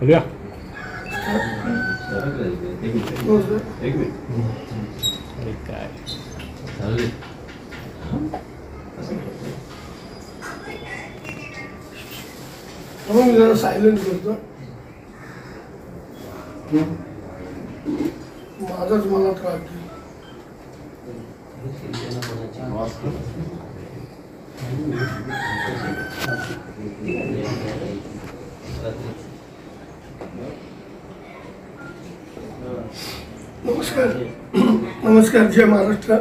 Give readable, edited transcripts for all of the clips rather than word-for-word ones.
बोलूया. काय मी जरा सायलेंट करतो. माझाच मला त्रास देईल. नमस्कार. नमस्कार. जय महाराष्ट्र.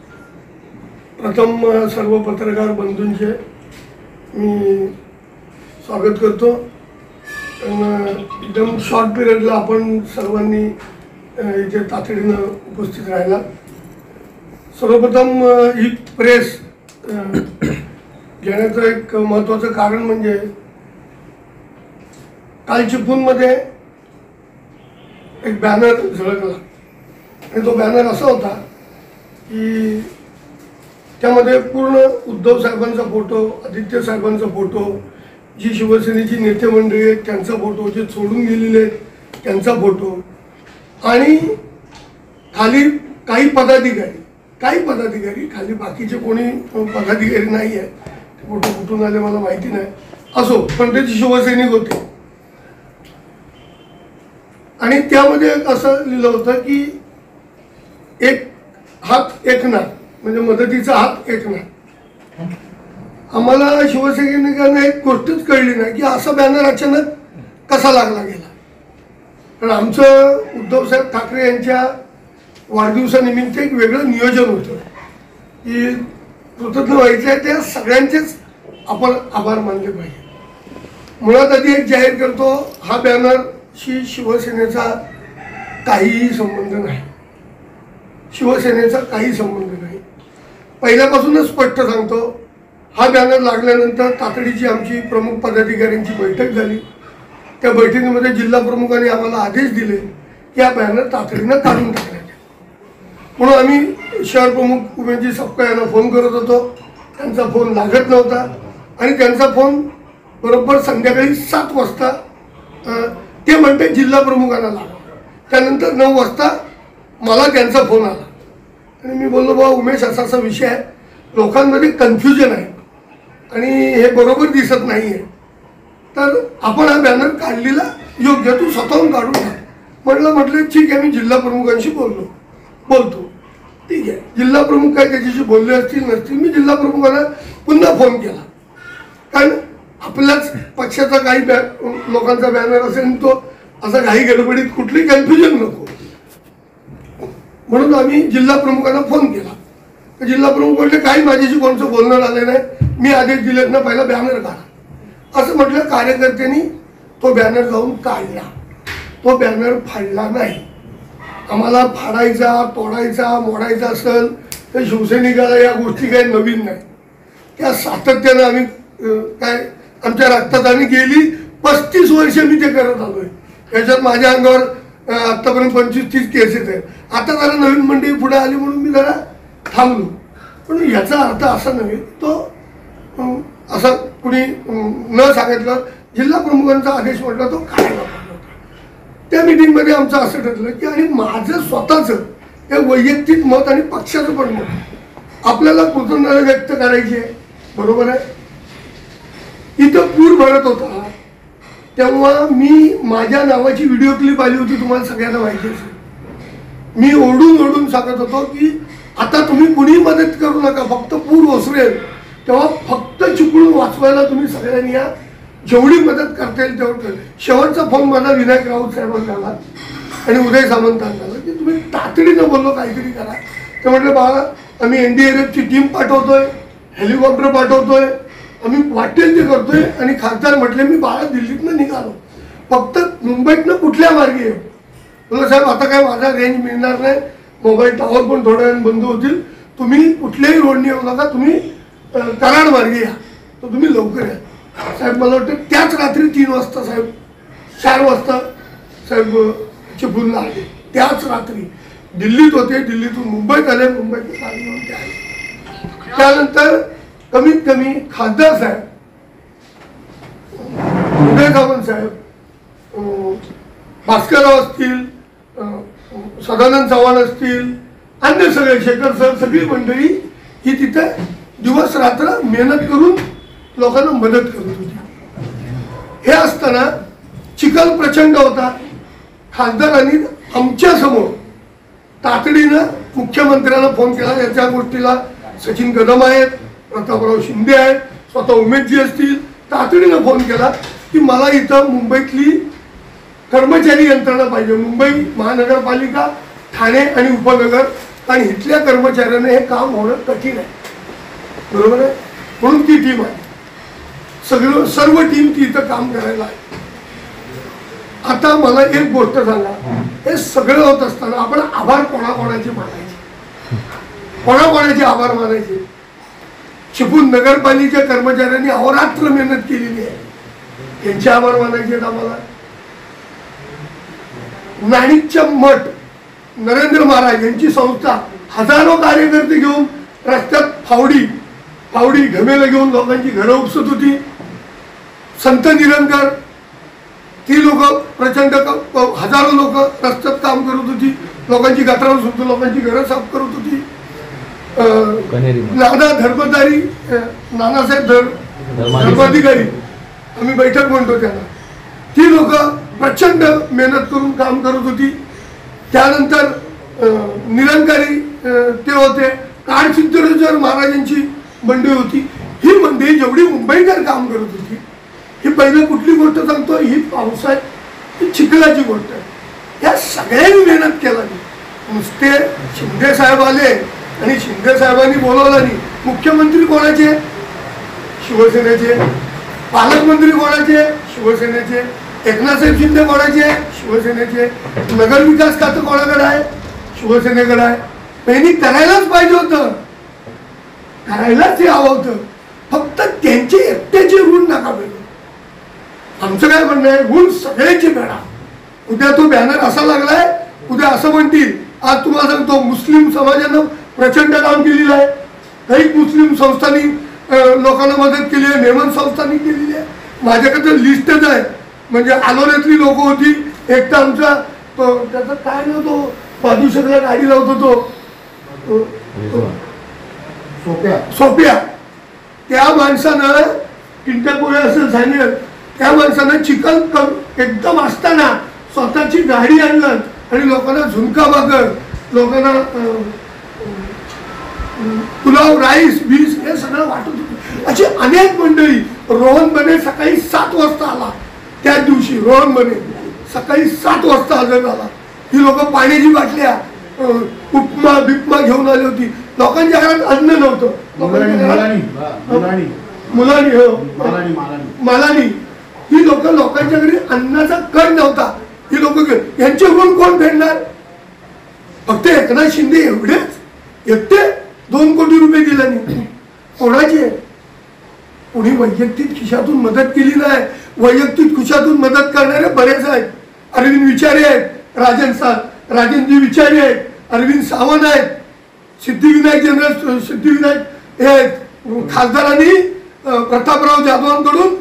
प्रथम सर्व पत्रकार बंधूंचे मी स्वागत करतो. एकदम शॉर्ट पिरियडला आपण सर्वांनी इथे तातडीनं उपस्थित राहिला. सर्वप्रथम ही प्रेस घेण्याचं एक महत्त्वाचं कारण म्हणजे काल चिपळूणमध्ये एक बॅनर झळकला आणि तो बॅनर असा होता की त्यामध्ये पूर्ण उद्धव साहेबांचा फोटो, आदित्य साहेबांचा फोटो, जी शिवसेनेची नेते मंडळी आहेत त्यांचा फोटो, जे सोडून गेलेले आहेत त्यांचा फोटो आणि खाली काही पदाधिकारी खाली बाकीचे कोणी पदाधिकारी नाही आहे. ते फोटो कुठून आले मला माहिती नाही. असो, पण ते शिवसैनिक होते आणि त्यामध्ये असं लिहिलं होतं की एक हात एक नाक, म्हणजे मदतीचा हात एक नाक. आम्हाला शिवसैनिकांना एक गोष्टच कळली नाही की असा बॅनर अचानक कसा लागला गेला. कारण आमचं उद्धवसाहेब ठाकरे यांच्या वाढदिवसानिमित्त एक वेगळं नियोजन होतं की कृतज्ञ व्हायचं आहे. त्या सगळ्यांचेच आपण आभार मानले पाहिजे. मुळात आधी एक जाहीर करतो, हा बॅनरशी शिवसेनेचा काहीही संबंध नाही. शिवसेनेचा काही संबंध नाही. पहिल्यापासूनच स्पष्ट सांगतो, हा बॅनर लागल्यानंतर तातडीची आमची प्रमुख पदाधिकाऱ्यांची बैठक झाली. त्या बैठकीमध्ये जिल्हा प्रमुखांनी आम्हाला आदेश दिले की हा बॅनर तातडीनं काढून टाकण्याचे. म्हणून आम्ही शहर प्रमुख उमेशजी सपकाळ यांना फोन करत होतो. त्यांचा फोन लागत नव्हता आणि त्यांचा फोन बरोबर संध्याकाळी 7 वाजता ते म्हणते जिल्हा प्रमुखांना लागला. त्यानंतर 9 वाजता मला त्यांचा फोन आला आणि मी बोललो, बाबा उमेश असा असा विषय आहे, लोकांमध्ये कन्फ्युजन आहे आणि हे बरोबर दिसत नाही आहे, तर आपण हा बॅनर काढलेला योग्य, तू स्वतःहून काढून टाक. म्हटलं ठीक आहे, मी जिल्हा प्रमुखांशी बोलतो. ठीक आहे, जिल्हा प्रमुख काय त्याच्याशी बोलले असतील नसतील, मी जिल्हा प्रमुखांना पुन्हा फोन केला. कारण आपल्याच पक्षाचा काही लोकांचा बॅनर असेल, तो असा काही गडबडीत कुठली कन्फ्युजन नको म्हणून आम्ही जिल्हा प्रमुखांना फोन केला. तर जिल्हा प्रमुख म्हटले, काही माझ्याशी कोणतं बोलणं आलं नाही, मी आदेश दिलेत ना, पहिला बॅनर काढा असं म्हटलं. कार्यकर्त्यांनी तो बॅनर जाऊन काढला. तो बॅनर फाडला नाही. आम्हाला फाडायचा, तोडायचा, मोडायचा असेल तर शिवसैनिकाला या गोष्टी काही नवीन नाही. त्या सातत्यानं आम्ही काय आमच्या रक्तात आम्ही गेली 35 वर्ष मी ते करत आलोय. याच्यात माझ्या अंगावर आत्तापर्यंत 25-30 केसेस आहेत. आता जरा नवीन मंडळी पुढे आली म्हणून मी जरा थांबलो. पण याचा अर्थ असा नव्हे, तो असा कुणी न सांगितलं, जिल्हा प्रमुखांचा आदेश म्हटला तो काढायला पाहिजे होता. त्या मिटिंगमध्ये आमचं असं ठरलं की आणि माझं स्वतःचं हे वैयक्तिक मत आणि पक्षाचं पण मत आपल्याला कृतज्ञता व्यक्त करायची आहे. बरोबर आहे. इथं पूर भरत होता तेव्हा मी माझ्या नावाची व्हिडिओ क्लिप आली होती, तुम्हाला सगळ्यांना माहिती असेल. मी ओरडून सांगत होतो की आता तुम्ही कुणी मदत करू नका, फक्त पूर ओसरेल तेव्हा फक्त चिपळूण वाचवायला तुम्ही सगळ्यांनी या, जेवढी मदत करता येईल तेवढं. शेवटचा फोन माझा विनायक राऊत साहेबांना आला आणि उदय सामंतांना आला की तुम्ही तातडीनं बोललो काहीतरी करा. ते म्हटलं, बाळा आम्ही NDRFची टीम पाठवतोय, हेलिकॉप्टर पाठवतोय, आम्ही वाटेल ते करतोय. आणि खासदार म्हटले, मी बाळा दिल्लीतनं निघालो, फक्त मुंबईतनं कुठल्या मार्गे येऊ. बोला साहेब आता काय माझा रेंज मिळणार नाही, मोबाईल टॉवर पण थोड्या वेळ बंद होतील, तुम्ही कुठल्याही रोडने येऊ नका, तुम्ही कराड मार्गे या, तर तुम्ही लवकर या. साहेब मला वाटतं त्याच रात्री 3 वाजता साहेब 4 वाजता साहेब चिपळूणला आले. त्याच रात्री दिल्लीत होते, दिल्लीतून मुंबईत आले, मुंबईतून गाडी घेऊन ते आले. त्यानंतर कमीत कमी खासदार साहेब, उदय सामंत साहेब भास्करराव असतील, सदानंद चव्हाण असतील, अन्य सगळे शेखर सर, सगळी मंडळी ही तिथे दिवस रात्र मेहनत करून लोकांना मदत करत होती. हे असताना चिखल प्रचंड होता. खासदारांनी आमच्या समोर तातडीनं मुख्यमंत्र्यांना फोन केला. याच्या गोष्टीला सचिन कदम आहेत, प्रतापराव शिंदे आहेत, स्वतः उमेशजी असतील, तातडीनं फोन केला की मला इथं मुंबईतली कर्मचारी यंत्रणा पाहिजे, मुंबई महानगरपालिका, ठाणे आणि उपनगर, आणि इथल्या कर्मचाऱ्यांना हे काम होणं कठीण आहे. बरोबर आहे. म्हणून ती टीम आहे, सर्व टीम ती इथं काम करायला आहे. आता मला एक गोष्ट सांगा, हे सगळं होत असताना आपण आभार कोणाकोणाचे मानायचे, कोणाकोणाचे आभार मानायचे? चिपळूण नगरपालिकेच्या कर्मचाऱ्यांनी अहोरात्र मेहनत केलेली आहे, त्यांचे आभार मानायचे आहेत आम्हाला. नाणिकच्या मठ, नरेंद्र महाराज यांची संस्था, हजारो कार्यकर्ते घेऊन रस्त्यात फावडी घमेला घेऊन लोकांची घरं उपसत होती. संत निरंकर, ती लोक प्रचंड हजारो लोक रस्त्यात काम करत होती, लोकांची गटारं सुटून लोकांची घरं साफ करत होती. नाना धर्मधारी, नानासाहेब धर्माधिकारी, आम्ही बैठक म्हणतो त्यांना, ती लोक प्रचंड मेहनत करून काम करत होती. त्यानंतर निरंकारी ते होते. काळसिद्धेश्वर महाराजांची मंडळी होती. ही मंडळी जेवढी मुंबईकर काम करत होती, ही पहिली कुठली गोष्ट सांगतो, ही पावसाळ्यात ही चिखलाची गोष्ट आहे. या सगळ्यांनी मेहनत केला. नुसते शिंदे साहेब आले आणि शिंदे साहेबांनी बोलवलं नाही. मुख्यमंत्री कोणाचे? शिवसेनेचे. पालकमंत्री कोणाचे? शिवसेनेचे. एकनाथसाहेब शिंदे कोणाचे? शिवसेनेचे. नगरविकास खातं कोणाकडे आहे? शिवसेनेकडे आहे. त्यांनी करायलाच पाहिजे होतं, करायलाच हे हवं होतं. फक्त त्यांचे एकट्याचे ऋण नका मिळू. आमचं काय म्हणणं आहे, ऋण सगळ्याचे फेडा. उद्या तो बॅनर असा लागलाय, उद्या असं म्हणतील. आज तुम्हाला सांगतो, मुस्लिम समाजानं प्रचंड काम केलेलं आहे. काही मुस्लिम संस्थांनी लोकांना मदत केली आहे, मेमन संस्थांनी केलेली आहे. माझ्याकडे लिस्टच आहे. म्हणजे आलोऱ्यातली लोक होती. एक तर आमचा त्याचं काय नव्हतो, पादुशकला गाडी लावतो तो सोप्या, त्या माणसानं किंटपुरे असं सांगेल, त्या माणसानं चिखल एकदम असताना स्वतःची गाडी आणलं आणि लोकांना झुणका भाकर, लोकांना पुलाव, राईस, बीस हे सगळं वाटत होतं. अशी अनेक मंडळी. रोहन बने सकाळी 7 वाजता आला. त्या दिवशी रोहन बने सकाळी 7 वाजता हजर झाला. ही लोक पाण्याची बाटल्या, उपमा बिपमा घेऊन आली होती. लोकांच्या घरात अन्न नव्हतं. मालानी ही लोक, लोकांच्या घरी अन्नाचा कण नव्हता. ही लोक यांचे ऋण कोण फेडणार? फक्त एकनाथ शिंदे एवढेच एकटे 2 कोटी रुपये दिले नाही. कोणाचे? कोणी वैयक्तिक खिशातून मदत केली नाही. वैयक्तिक खिशातून मदत करणारे बरेच आहेत. अरविंद विचारे आहेत, राजेंद्र विचारे आहेत, अरविंद सावंत आहेत, सिद्धिविनायक जनरल सिद्धिविनायक हे आहेत. खासदारांनी प्रतापराव जाधवांकडून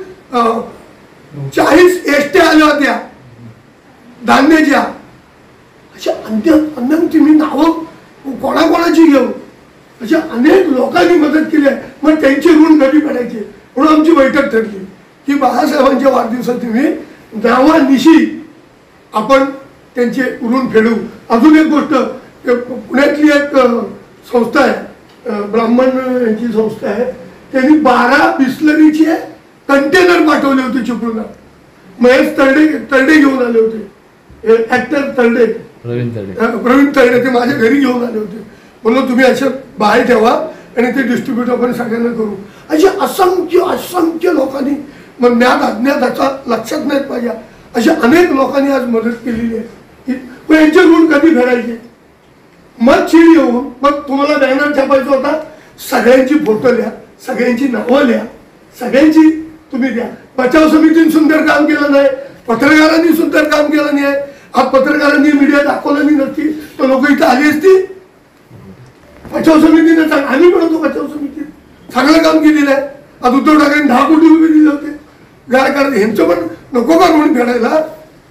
40 एसट्या आल्या होत्या धान्याच्या. अशा अन्य मी नावं कोणाकोणाची घेऊ. अशा अनेक लोकांनी मदत केली आहे. मग त्यांचे ऋण कधी फेडायचे? म्हणून आमची बैठक ठरली की बाळासाहेबांच्या वाढदिवसात तुम्ही नावानिशी आपण त्यांचे ऋण फेडू. अजून एक गोष्ट, पुण्यातली एक संस्था आहे, ब्राह्मण यांची संस्था आहे, त्यांनी 12 बिस्लरीचे कंटेनर पाठवले होते चिपळूणला. महेश तरडे घेऊन आले होते, ऍक्टर तरडे, प्रवीण तरडे, ते माझ्या घरी घेऊन आले होते. म्हणून तुम्ही असे बाहेर ठेवा आणि ते डिस्ट्रीब्यूट आपण सगळ्यांना करू. असे असंख्य लोकांनी, मग ज्ञात अज्ञाताचा लक्षात नाही पाहिजे, अशा अनेक लोकांनी आज मदत केलेली आहे. मग यांचे ऋण कधी फेडायचे? मग चीड येऊन मग तुम्हाला बॅनर छापायचा होता, सगळ्यांची फोटो लिहा, सगळ्यांची नावं लिहा, सगळ्यांची तुम्ही द्या. बचाव समितीने सुंदर काम केलं नाही, पत्रकारांनी सुंदर काम केलं नाही. आज पत्रकारांनी मीडिया दाखवलं नाही नसती तर लोक इथं आली असती. बचाव समितीने सांग, आम्ही म्हणतो बचाव समिती चांगलं काम केलेलं आहे. आज उद्धव ठाकरेंनी 10 कोटी रुपये दिले होते. काय करत ह्यांचं पण नको का म्हणून फेडायला?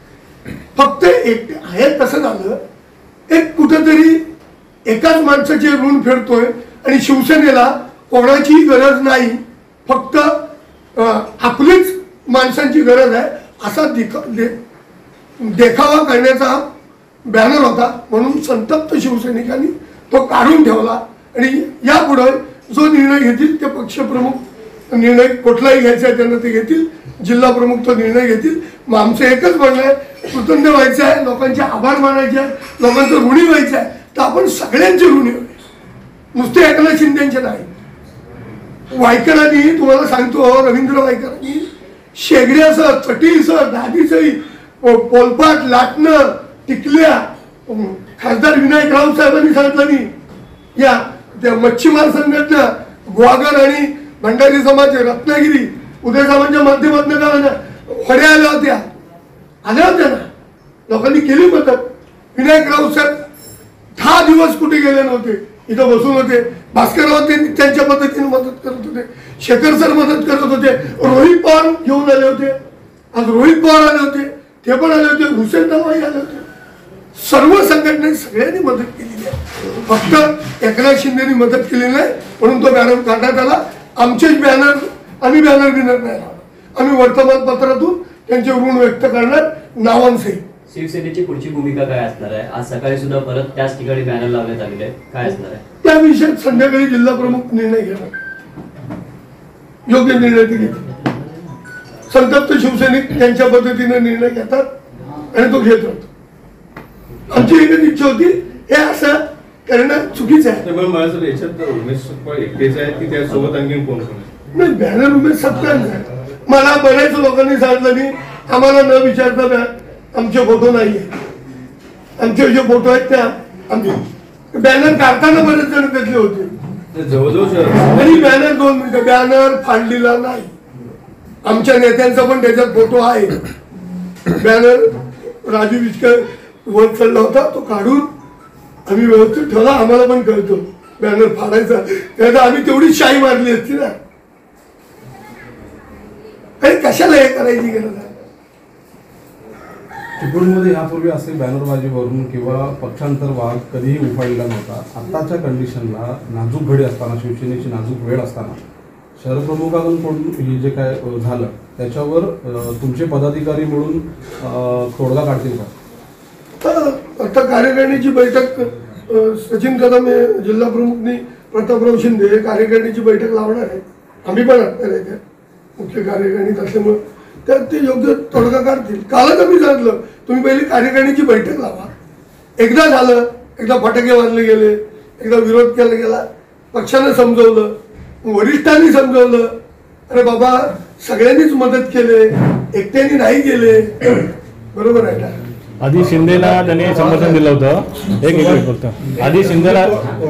फक्त एक हे कसं झालं, एक कुठेतरी एकाच माणसाचे ऋण फेडतोय आणि शिवसेनेला कोणाची गरज नाही, फक्त आपलीच माणसांची गरज आहे असा देखावा करण्याचा बॅनर होता. म्हणून संतप्त शिवसैनिकांनी तो काढून ठेवला आणि यापुढे जो निर्णय घेतील ते पक्षप्रमुख निर्णय कुठलाही घ्यायचा आहे त्यांना ते घेतील, जिल्हा प्रमुख तो निर्णय घेतील. मग आमचं एकच म्हणणं आहे, कृतज्ञ व्हायचं आहे, लोकांचे आभार मानायचे आहे, लोकांचं ऋणी व्हायचं आहे, तर आपण सगळ्यांचे ऋणी होईल, नुसते एकनाथ शिंदेचे नाही. वायकरांनी तुम्हाला सांगतो, रवींद्र वायकरांनी शेगड्यासह चटीसह दादीसही पोलपाट लाटणं टिकल्या खासदार विनायक राऊत साहेबांनी सांगितलं नाही. या त्या मच्छीमार संघटना गुहागर आणि भंडारी समाज रत्नागिरी उदय साहेबांच्या माध्यमातून होड्या आल्या होत्या ना, लोकांनी केली मदत. विनायक राऊत साहेब 10 दिवस कुठे गेले नव्हते, इथं बसून होते. भास्करराव ते त्यांच्या पद्धतीने मदत करत होते, शेखर सर मदत करत होते, रोहित पवार घेऊन आले होते, आज रोहित पवार आले होते, ते पण आले होते, हुसेन दलवाई आले होते. सर्व संघटनेने सगळ्यांनी मदत केलेली आहे, फक्त एकनाथ शिंदेनी मदत केलेली नाही म्हणून तो बॅनर काढण्यात आला. आमचेच बॅनर आम्ही बॅनर बिनर नाही लावणार, आम्ही वर्तमानपत्रातून त्यांचे ऋण व्यक्त करणार नावांसहित. शिवसेनेची पुढची भूमिका काय असणार आहे? आज सकाळी सुद्धा परत त्याच ठिकाणी बॅनर लावण्यात आलेले आहे, काय असणार आहे त्या विषयात? संध्याकाळी जिल्हा प्रमुख निर्णय घेणार, योग्य निर्णय ते घेतील. संतप्त शिवसैनिक त्यांच्या पद्धतीने निर्णय घेतात आणि तो घेत राहतो. आमची एकच इच्छा होती, हे असं करणं चुकीचं आहे. नाही, बॅनर उमेश सत्कार मला बऱ्याच लोकांनी सांगितलं नाही, आम्हाला न विचारता आमचे फोटो नाहीये, आमचे जे फोटो आहेत त्या आमचे बॅनर काढताना बरेच जण घेतले होते जवळजवळ आणि बॅनर 2 मिनिटं बॅनर फाडलेला नाही. आमच्या नेत्यांचा पण त्याच्यात फोटो आहे. बॅनर राजू विचकर वर चढला होता, तो काढून आम्ही व्यवस्थित ठेवला. आम्हाला पण कळतो बॅनर फाडायचा, त्याचा आम्ही तेवढी शाई मारली असती ना. आणि कशाला हे करायची गरज आहे? चिपळूणमध्ये यापूर्वी असे बॅनरबाजीवरून किंवा पक्षांतर वाद कधीही उफाळलेला नव्हता. आत्ताच्या कंडिशनला नाजूक घडी असताना, शिवसेनेची नाजूक वेळ असताना शहर प्रमुखांकडून हे जे काय झालं त्याच्यावर तुमचे पदाधिकारी मिळून तोडगा काढतील का? आता कार्यकारिणीची बैठक सचिन कदम हे जिल्हा प्रमुखनी प्रतापराव शिंदे हे कार्यकारिणीची बैठक लावणार आहे. आम्ही पण असणार आहे, मुख्य कार्यकारिणीत असल्यामुळे त्यात ते योग्य तोडगा काढतील. कालच आम्ही सांगितलं, तुम्ही पहिली कार्यकारिणीची बैठक लावा. एकदा झालं, एकदा फटाके वाजले गेले, एकदा विरोध केला गेला, पक्षानं समजवलं, वरिष्ठांनी समजवलं, अरे बाबा सगळ्यांनीच मदत केले, एकट्याने नाही गेले, बरोबर आहे ना. आधी शिंदेला त्यांनी समर्थन दिलं होतं. एक फक्त आधी शिंदेला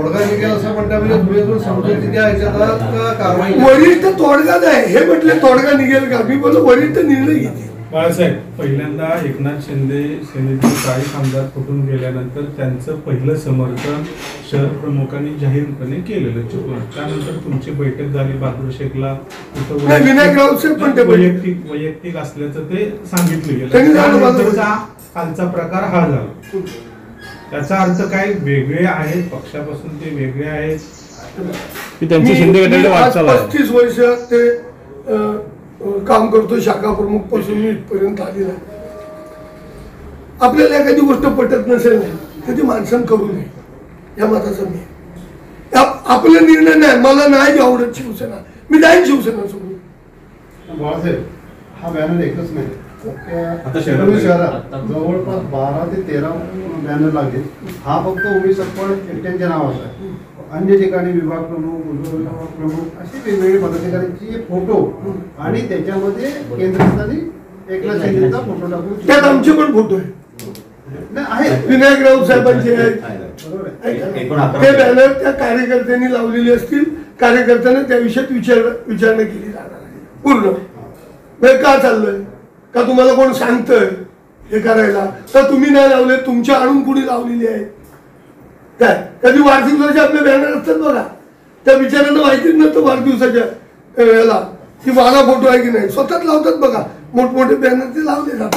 वरिष्ठ तोडगा नाही हे म्हटले, तोडगा निघेल का? मी बोललो वरिष्ठ निर्णय घेते. बाळासाहेब, पहिल्यांदा एकनाथ शिंदे सेनेचे 40 आमदार फुटून गेल्यानंतर त्यांचं पहिलं समर्थन शहर प्रमुखांनी जाहीरपणे केलेलं चिपळूण. त्यानंतर तुमची बैठक झाली बहादूर शेखला, विनायक राऊत साहेब पण वैयक्तिक असल्याचं ते सांगितलं गेलं. कालचा प्रकार हा झाला, त्याचा अर्थ काय वेगळे आहेत, पक्षापासून ते वेगळे आहेत की त्यांची शिंदे गटाकडे वाटचाल आहे. 35 वर्ष ते काम करतो, शाखा प्रमुख पासून मी इथपर्यंत आलेला. आपल्याला एखादी गोष्ट पटत नसेल तर ती माणसानं करू नये, या मताचा मी. आपला निर्णय नाही, मला नाही आवडत शिवसेना, मी जाईन शिवसेना सोडून. बाळासाहेब, हा बॅनर एकच नाही, शहरात जवळपास 12 ते 13 बॅनर लागले. हा फक्त उमेश सपकाळ एकट्यांच्या नावाचा आहे. अन्य ठिकाणी विभाग प्रमुख प्रमुख असे वेगवेगळे पदाधिकाऱ्यांचे फोटो आणि त्याच्यामध्ये केंद्रस्थानी एकनाथ शिंदेचा फोटो टाकून त्यात आमचे पण फोटो आहेत, विनायक राऊत साहेबांचे आहेत. ते बॅनर त्या कार्यकर्त्यांनी लावलेले असतील, कार्यकर्त्यांना त्या विषयात विचारणा केली जाणार आहे पूर्ण. का चाललंय का, तुम्हाला कोण सांगतंय हे करायला, तर तुम्ही नाही लावले, तुमच्या आणून कुणी लावलेली आहे काय? कधी वाढदिवसाचे आपले बॅनर असतात बघा, त्या विचारांना माहितीच नसतं वाढदिवसाच्या याला की माझा फोटो आहे की नाही, स्वतःच लावतात बघा. मोठमोठे बॅनर ते लावले जातात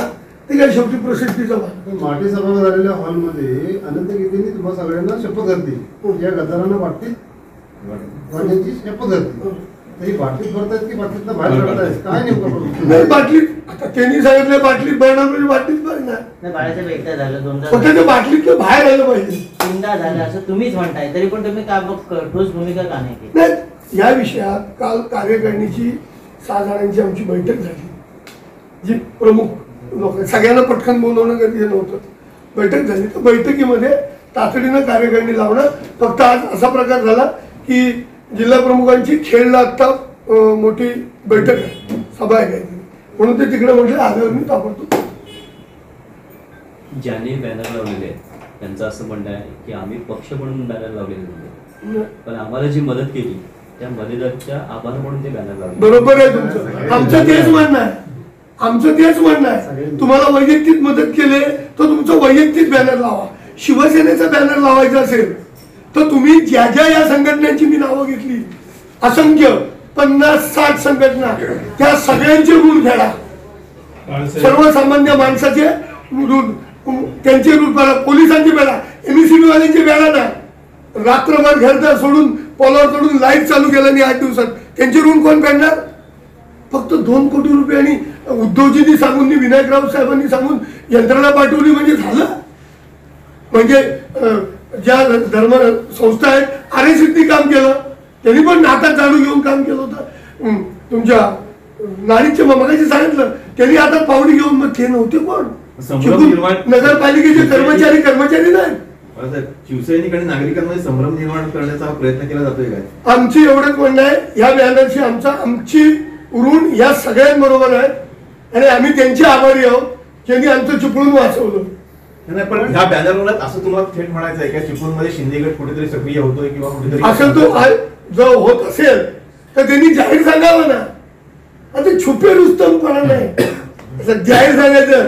ते काय शेवटी प्रसिद्धीचा भाग. पण माटी सभा झालेल्या हॉलमध्ये अनंत गीतेंनी तुम्हा सगळ्यांना शपथ घातली या गद्दारांना बाटलीत भरण्याची शपथ घातली. तरी बाटलीत भरतायत की बाटलीतनं बाहेर काढतायत काय नेमकं नाही बाटलीत, आता त्यांनी सांगितलं बाटलीत भरणार म्हणजे बाटलीत भरणार, नाही, बाळासाहेब एकदा झालं दोनदा फक्त झालं, ते बाटलीत बाहेर आलं पाहिजे. तीनदा झालं असं तुम्हीच म्हणताय, तरी पण तुम्ही का मग ठोस भूमिका का नाही केली? नाही, या विषयात काल कार्यकारिणीची 6 जणांची आमची बैठक झाली, जी प्रमुख लोक सगळ्यांना पटकन बोलवणं गरजेचं नव्हतं. बैठक झाली तर बैठकीमध्ये तातडीनं कार्यकारिणी लावणं. फक्त आज असा प्रकार झाला की जिल्हा प्रमुखांची खेळला आत्ता मोठी बैठक आहे, सभा आहे काहीतरी, म्हणून ते तिकडे म्हटलं आल्यावर मी ताबडतोब. ज्यांनी बॅनर लावलेले आहेत त्यांचं असं म्हणणं आहे की आम्ही पक्ष म्हणून बॅनर लावलेले नव्हते, पण आम्हाला जी मदत केली त्या मदतीच्या आभार म्हणून ते बॅनर लावले. बरोबर आहे तुमचं, आमचं तेच म्हणणं आहे, आमचं तेच म्हणणं आहे. तुम्हाला वैयक्तिक मदत केले तर तुमचं वैयक्तिक बॅनर लावा. शिवसेनेचा बॅनर लावायचा असेल तर तुम्ही ज्या ज्या या संघटनांची मी नावं घेतली, असंख्य 50-60 संघटना, त्या सगळ्यांचे ऋण फेडा. सर्वसामान्य माणसाचे ऋण, त्यांचे ऋण फेडा, पोलिसांचे फेडा, MSCB वाल्यांचे फेडा ना. रात्रभर घरदार सोडून पोलावर चढून लाईट चालू केलं नाही 8 दिवसात, त्यांचे ऋण कोण फेडणार? फक्त 2 कोटी रुपये आणि उद्धवजींनी सांगून, विनायकराव साहेबांनी सांगून यंत्रणा पाठवली म्हणजे झालं. म्हणजे ज्या धर्म संस्था आहेत, RSSनी काम केलं, त्यांनी पण नातात झाडू घेऊन काम केलं होतं. तुमच्या नाणीच्या मगाशी सांगितलं, त्यांनी आता पावडी घेऊन, मग ते नव्हते कोण? नगरपालिकेचे कर्मचारी नाही. शिवसैनिक आणि नागरिकांमध्ये संभ्रम निर्माण करण्याचा हा प्रयत्न केला जातोय काय? आमची एवढंच म्हणणं आहे, या बॅनरशी आमची ऋण या सगळ्यांबरोबर आहे आणि आम्ही त्यांचे आभारी आहोत ज्यांनी आमचं चिपळूण वाचवलं. नाही, पण ह्या बॅनरवर असं तुम्हाला थेट म्हणायचं आहे का चिपळूणमध्ये शिंदेगड कुठेतरी सक्रिय होतोय किंवा कुठेतरी असं तो जर होत असेल तर त्यांनी जाहीर सांगावं ना. आता छुपे रुस्तमपणा नाही, असं जाहीर सांगायचं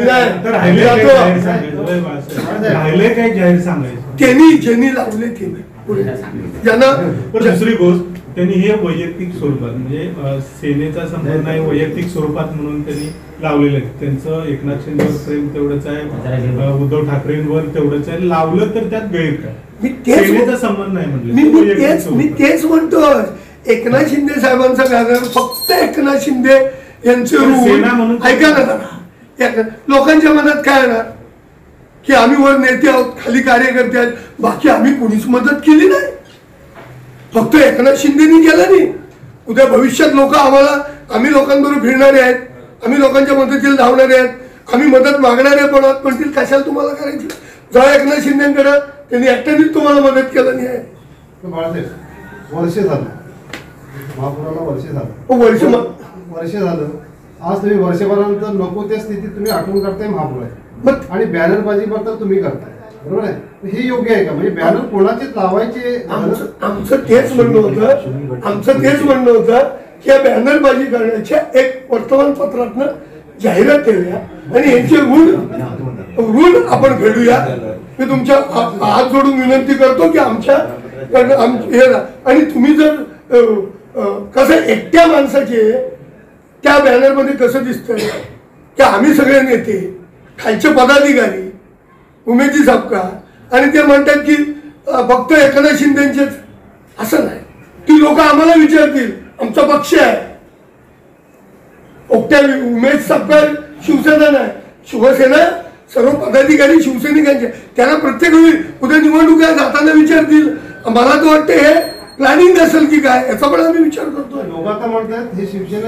ज्यांनी लावले त्यांनी ज्यांना. दुसरी गोष्ट, त्यांनी हे वैयक्तिक स्वरूपात म्हणजे सेनेचा संबंध नाही, वैयक्तिक स्वरूपात म्हणून त्यांनी लावलेलं आहे. त्यांचं एकनाथ शिंदेवर प्रेम तेवढंच आहे, उद्धव ठाकरेंवर तेवढंच आहे. लावलं तर त्यात गैर काय? सेनेचा संबंध नाही म्हणलं. मी तेच म्हणतो, एकनाथ शिंदे साहेबांचा बॅनर फक्त एकनाथ शिंदे यांचे ऋण. ऐका ना जरा, लोकांच्या मनात काय येणार की आम्ही वर नेते आहोत, खाली कार्यकर्ते आहेत, बाकी आम्ही कुणीच मदत केली नाही, फक्त एकनाथ शिंदेनी केलं नाही. उद्या भविष्यात लोक आम्ही लोकांबरोबर फिरणारे आहेत, आम्ही लोकांच्या मदतीला धावणारे आहेत, आम्ही मदत मागणारे पण आहोत, म्हणतील कशाला तुम्हाला करायची? जा एकनाथ शिंदेकडे, त्यांनी एकट्यानेच तुम्हाला मदत केलं नाही आहे. वर्ष झालं महापुराला, वर्ष झालं. आज तुम्ही वर्षभरानंतर नको त्या स्थितीत तुम्ही आठवण करताय महापुर आहे आणि बॅनरबाजी तर तुम्ही करताय, बरोबर आहे? हे योग्य आहे का? म्हणजे बॅनर कोणाचे लावायचे? आमचं तेच म्हणणं होतं की या बॅनरबाजी करण्याच्या एक वर्तमानपत्रातनं जाहिरात ठेवूया आणि यांचे ऋण आपण फेडूया. मी तुमच्या हात जोडून विनंती करतो की आमच्या आणि तुम्ही जर कसं एकट्या माणसाचे त्या बॅनरमध्ये कसं दिसतंय की आम्ही सगळे नेते, खालचे पदाधिकारी, उमेदी सपकाळ आणि ते म्हणतात की फक्त एकनाथ शिंदेचेच, असं नाही. ती लोक आम्हाला विचारतील, आमचा पक्ष आहे. ओकट्या उमेश सपकाळ शिवसेना नाही, शिवसेना सर्व पदाधिकारी शिवसैनिकांचे, त्यांना प्रत्येक वेळी उद्या निवडणुका जाताना विचारतील. मला तर वाटतं हे प्लॅनिंग असेल की काय, याचा पण आम्ही विचार करतो. लोक आता म्हणतात हे शिवसेना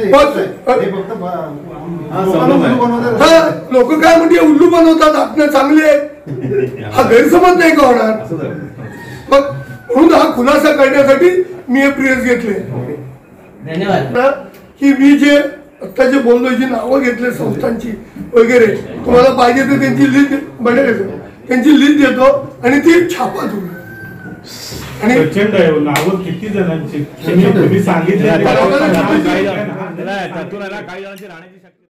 लोक काय म्हणते उल्लू बनवतात, आपण चांगले आहेत, हा गैरसमज नाही का होणार? मग म्हणून हा खुलासा करण्यासाठी मी हे प्रेस घेतले. धन्यवाद. की मी जे आता जे बोललो, जी नावं घेतले संस्थांची वगैरे, तुम्हाला पाहिजे तर त्यांची लिस्ट त्यांची लिस्ट देतो आणि ती छापा तुम्ही. आणि प्रचंड आहे नावं, किती जणांची तुम्ही सांगितलं.